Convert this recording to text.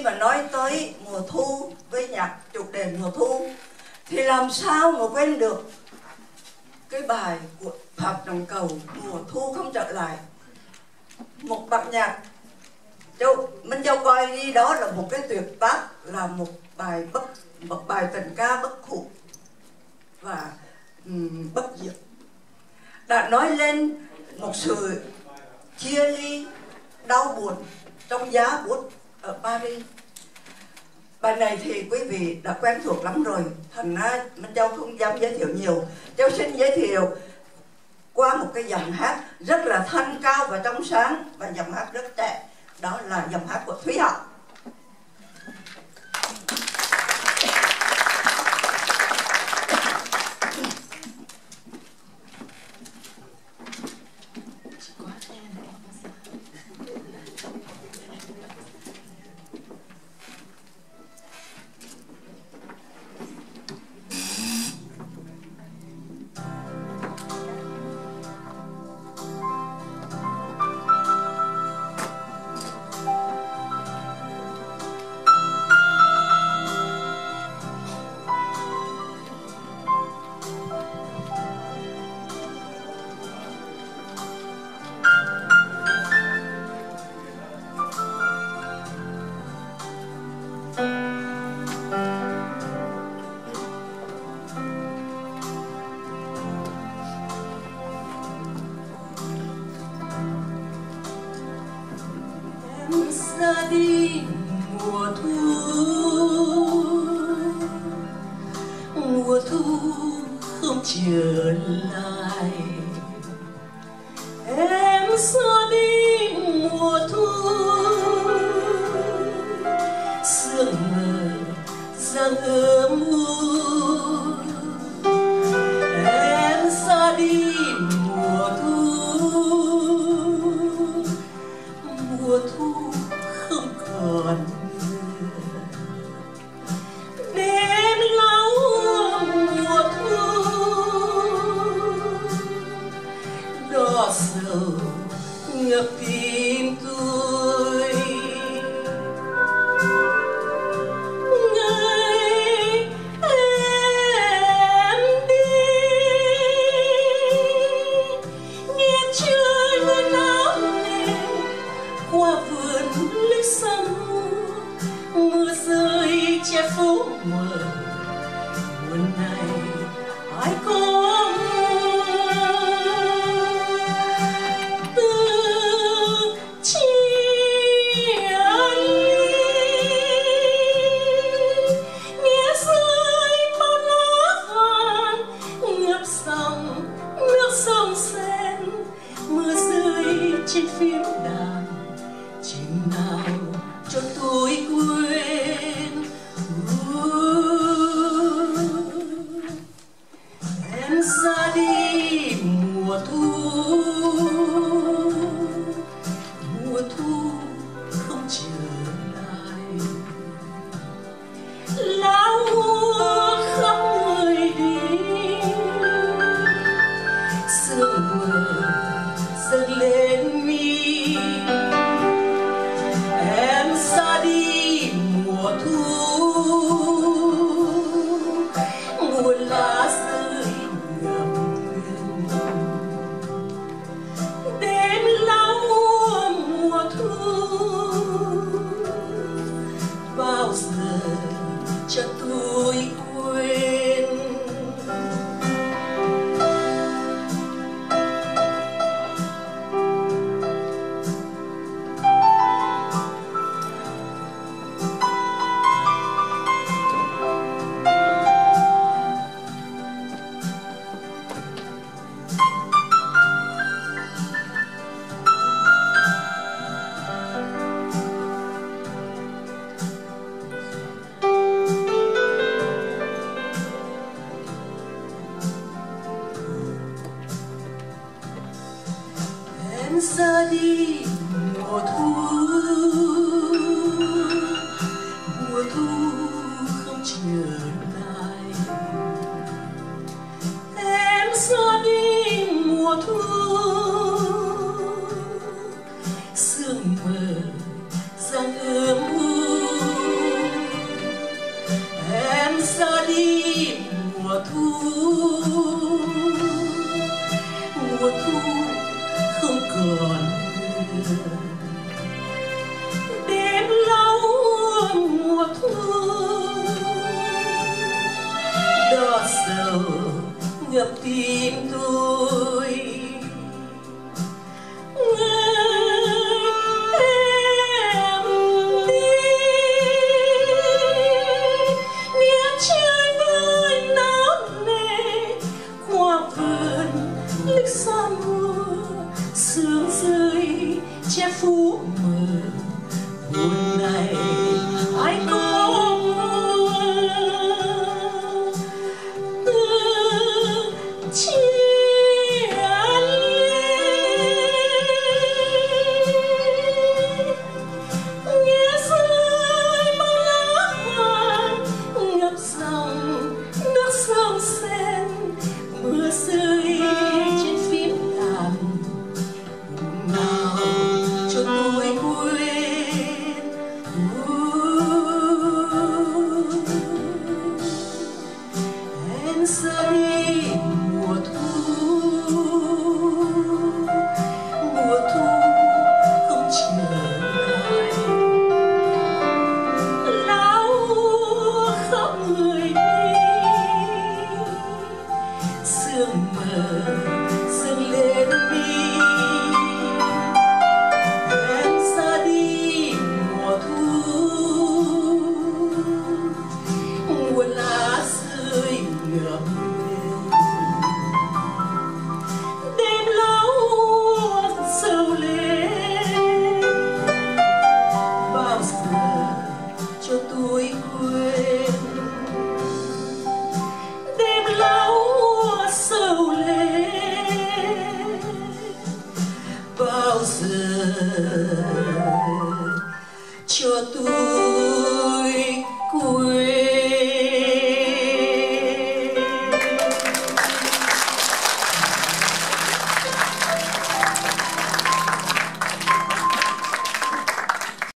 mà nói tới mùa thu với nhạc chủ đề mùa thu thì làm sao mà quên được cái bài của Phạm Trọng Cầu Mùa Thu Không Trở Lại. Một bản nhạc Minh Châu coi đi, đó là một cái tuyệt tác, là một bài tình ca bất hủ và bất diệt, đã nói lên một sự chia ly đau buồn trong giá bút ở Paris. Bài này thì quý vị đã quen thuộc lắm rồi, thành ra Minh Châu không dám giới thiệu nhiều. Châu xin giới thiệu qua một cái dòng hát rất là thanh cao và trong sáng, và dòng hát rất trẻ, đó là dòng hát của Thúy Hạo. Ra đi mùa thu không trở lại. Em ra đi mùa thu, sương mờ giăng ấm u. Em ra đi mùa thu không còn nữa. Đêm lâu mùa thu đỏ sầu ngập tim tôi. Ngày em đi nghe trời mưa náo nề qua vườn lưới sông, mưa rơi che phố mờ. Mùa này ai có từ chia ly, nghe rơi bao lá vàng ngập dòng nước sông sen. Mưa rơi trên phím đàn, chừng nào cho tôi quên. ngập tim tôi. Sương rơi che phủ mờ buồn này ai có mưa từ chia nghe rơi bao lá vàng ngập dòng nước sông sen mưa rơi trên phím đàn nào cho tôi quên. Em ra đi mùa thu không trở lại, lá úa khắp người đi, sương mờ sương lên mi. Đêm lá úa sầu lên bao giờ cho tôi quên. Đêm lá úa sầu lên bao giờ cho tôi